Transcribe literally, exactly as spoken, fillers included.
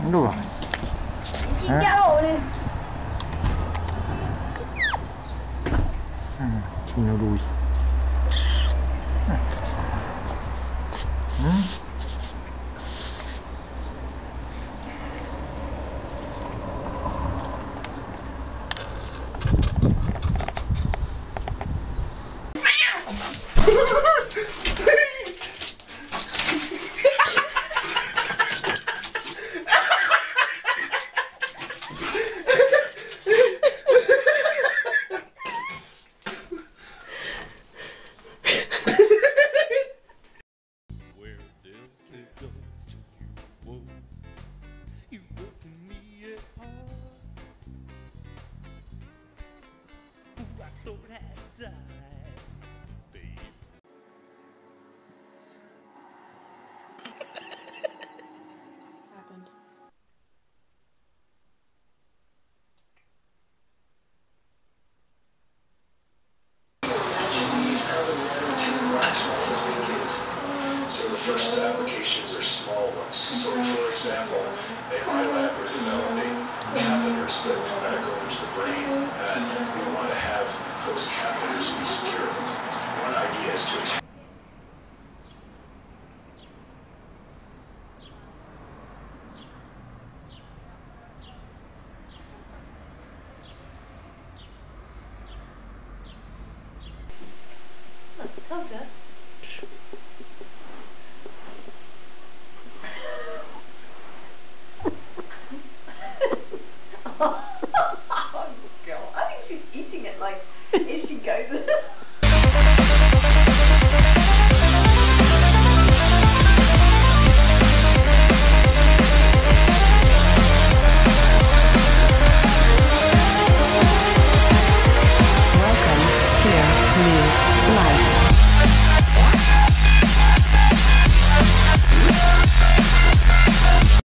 Dove vai? Il cinghialone! Eh? Mm, fino lui. Eh. Mm? First applications are small ones. So, for example, a high lab are developing catheters that go into the brain, and we want to have those catheters be secure. One idea is to Told ya. Oh, God. I think she's eating it like, if she goes. Welcome to New Life.